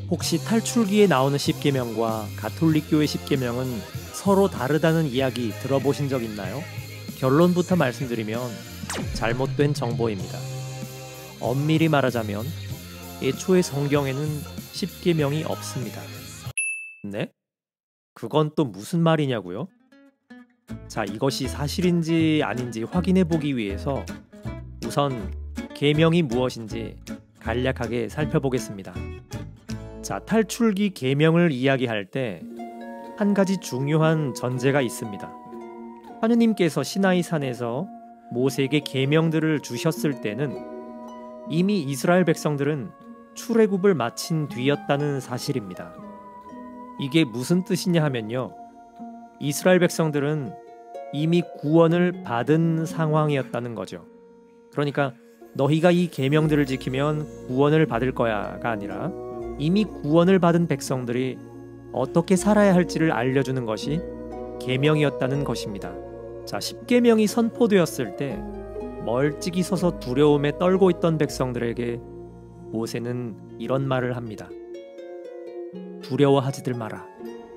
혹시 탈출기에 나오는 십계명과 가톨릭교의 십계명은 서로 다르다는 이야기 들어보신 적 있나요? 결론부터 말씀드리면 잘못된 정보입니다. 엄밀히 말하자면 애초에 성경에는 십계명이 없습니다. 네? 그건 또 무슨 말이냐고요? 자, 이것이 사실인지 아닌지 확인해 보기 위해서 우선 계명이 무엇인지 간략하게 살펴보겠습니다. 자, 탈출기 계명을 이야기할 때 한 가지 중요한 전제가 있습니다. 하느님께서 시나이 산에서 모세에게 계명들을 주셨을 때는 이미 이스라엘 백성들은 출애굽을 마친 뒤였다는 사실입니다. 이게 무슨 뜻이냐 하면요, 이스라엘 백성들은 이미 구원을 받은 상황이었다는 거죠. 그러니까 너희가 이 계명들을 지키면 구원을 받을 거야가 아니라 이미 구원을 받은 백성들이 어떻게 살아야 할지를 알려주는 것이 계명이었다는 것입니다. 자, 십계명이 선포되었을 때 멀찍이 서서 두려움에 떨고 있던 백성들에게 모세는 이런 말을 합니다. 두려워하지들 마라.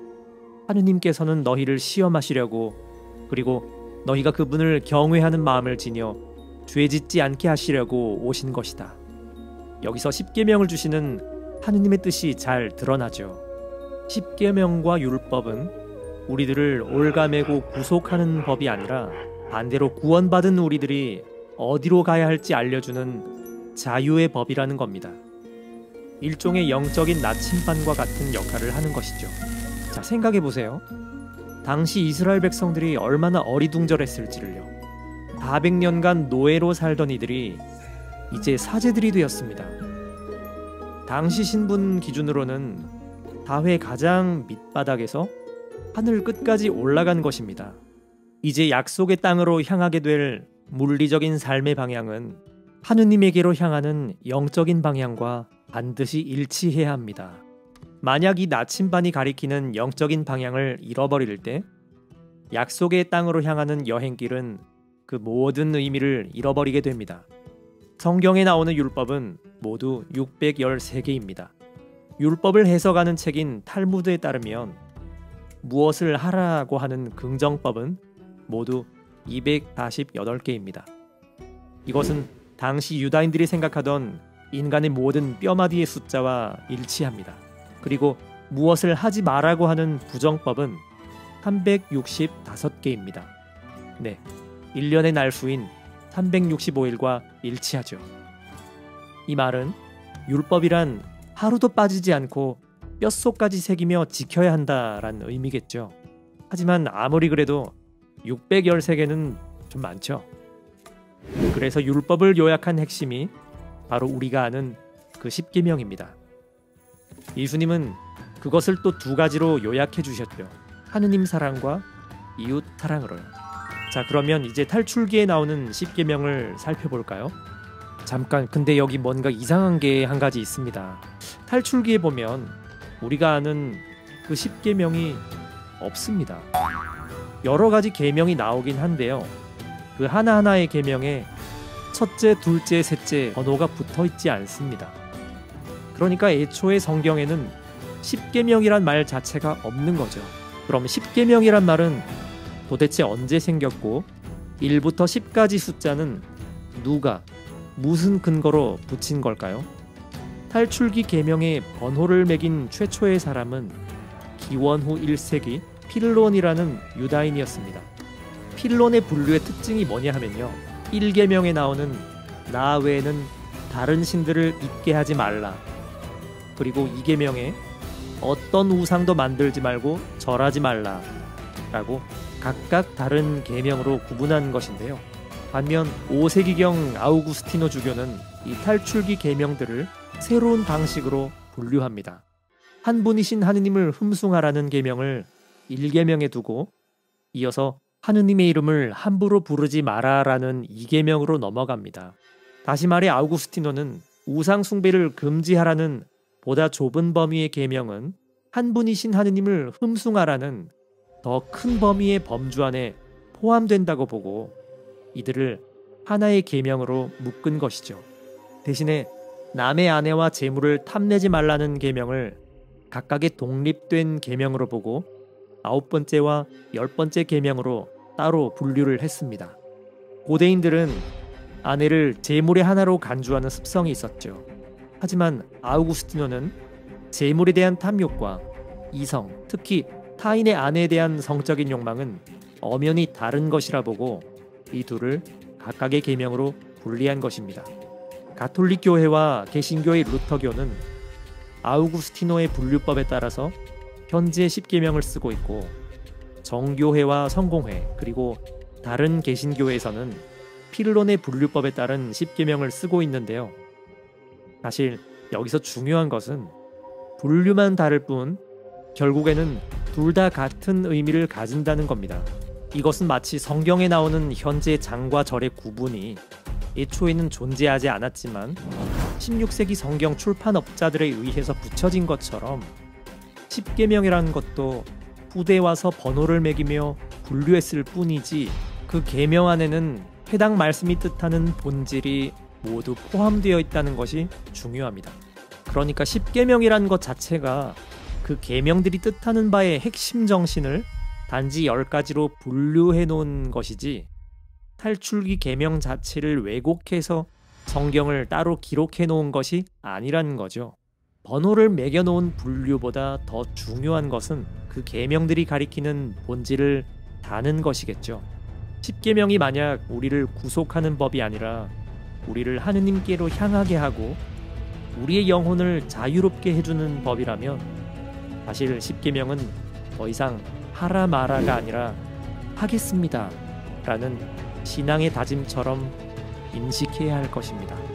하느님께서는 너희를 시험하시려고, 그리고 너희가 그분을 경외하는 마음을 지녀 죄짓지 않게 하시려고 오신 것이다. 여기서 십계명을 주시는 하느님의 뜻이 잘 드러나죠. 십계명과 율법은 우리들을 올가매고 구속하는 법이 아니라 반대로 구원받은 우리들이 어디로 가야 할지 알려주는 자유의 법이라는 겁니다. 일종의 영적인 나침반과 같은 역할을 하는 것이죠. 자, 생각해보세요. 당시 이스라엘 백성들이 얼마나 어리둥절했을지를요. 400년간 노예로 살던 이들이 이제 사제들이 되었습니다. 당시 신분 기준으로는 다회 가장 밑바닥에서 하늘 끝까지 올라간 것입니다. 이제 약속의 땅으로 향하게 될 물리적인 삶의 방향은 하느님에게로 향하는 영적인 방향과 반드시 일치해야 합니다. 만약 이 나침반이 가리키는 영적인 방향을 잃어버릴 때 약속의 땅으로 향하는 여행길은 그 모든 의미를 잃어버리게 됩니다. 성경에 나오는 율법은 모두 613개입니다. 율법을 해석하는 책인 탈무드에 따르면 무엇을 하라고 하는 긍정법은 모두 248개입니다. 이것은 당시 유다인들이 생각하던 인간의 모든 뼈마디의 숫자와 일치합니다. 그리고 무엇을 하지 말라고 하는 부정법은 365개입니다. 네, 1년의 날수인 365일과 일치하죠. 이 말은 율법이란 하루도 빠지지 않고 뼛속까지 새기며 지켜야 한다라는 의미겠죠. 하지만 아무리 그래도 613개는 좀 많죠. 그래서 율법을 요약한 핵심이 바로 우리가 아는 그 십계명입니다. 예수님은 그것을 또 두 가지로 요약해 주셨죠. 하느님 사랑과 이웃 사랑으로요. 자, 그러면 이제 탈출기에 나오는 십계명을 살펴볼까요? 잠깐, 근데 여기 뭔가 이상한 게 한 가지 있습니다. 탈출기에 보면 우리가 아는 그 십계명이 없습니다. 여러 가지 계명이 나오긴 한데요. 그 하나하나의 계명에 첫째, 둘째, 셋째 번호가 붙어 있지 않습니다. 그러니까 애초에 성경에는 십계명이란 말 자체가 없는 거죠. 그럼 십계명이란 말은 도대체 언제 생겼고 1부터 10까지 숫자는 누가 무슨 근거로 붙인 걸까요? 탈출기 계명에 번호를 매긴 최초의 사람은 기원 후 1세기 필론이라는 유다인이었습니다. 필론의 분류의 특징이 뭐냐 하면요, 1계명에 나오는 나 외에는 다른 신들을 잊게 하지 말라, 그리고 2계명에 어떤 우상도 만들지 말고 절하지 말라 라고 각각 다른 계명으로 구분한 것인데요. 반면 5세기경 아우구스티노 주교는 이 탈출기 계명들을 새로운 방식으로 분류합니다. 한 분이신 하느님을 흠숭하라는 계명을 1계명에 두고 이어서 하느님의 이름을 함부로 부르지 마라라는 2계명으로 넘어갑니다. 다시 말해 아우구스티노는 우상 숭배를 금지하라는 보다 좁은 범위의 계명은 한 분이신 하느님을 흠숭하라는 더 큰 범위의 범주 안에 포함된다고 보고 이들을 하나의 계명으로 묶은 것이죠. 대신에 남의 아내와 재물을 탐내지 말라는 계명을 각각의 독립된 계명으로 보고 9번째와 10번째 계명으로 따로 분류를 했습니다. 고대인들은 아내를 재물의 하나로 간주하는 습성이 있었죠. 하지만 아우구스티노는 재물에 대한 탐욕과 이성, 특히 타인의 아내에 대한 성적인 욕망은 엄연히 다른 것이라 보고 이 둘을 각각의 계명으로 분리한 것입니다. 가톨릭 교회와 개신교의 루터교는 아우구스티노의 분류법에 따라서 현재 10계명을 쓰고 있고, 정교회와 성공회 그리고 다른 개신교회에서는 필론의 분류법에 따른 10계명을 쓰고 있는데요. 사실 여기서 중요한 것은 분류만 다를 뿐 결국에는 둘 다 같은 의미를 가진다는 겁니다. 이것은 마치 성경에 나오는 현재 장과 절의 구분이 애초에는 존재하지 않았지만 16세기 성경 출판업자들에 의해서 붙여진 것처럼 10계명이라는 것도 후대에 와서 번호를 매기며 분류했을 뿐이지 그 계명 안에는 해당 말씀이 뜻하는 본질이 모두 포함되어 있다는 것이 중요합니다. 그러니까 10계명이라는 것 자체가 그 계명들이 뜻하는 바의 핵심 정신을 단지 10가지로 분류해 놓은 것이지 탈출기 계명 자체를 왜곡해서 성경을 따로 기록해 놓은 것이 아니라는 거죠. 번호를 매겨 놓은 분류보다 더 중요한 것은 그 계명들이 가리키는 본질을 다는 것이겠죠. 10계명이 만약 우리를 구속하는 법이 아니라 우리를 하느님께로 향하게 하고 우리의 영혼을 자유롭게 해주는 법이라면 사실 10계명은 더 이상 하라 마라가 아니라 하겠습니다 라는 신앙의 다짐처럼 인식해야 할 것입니다.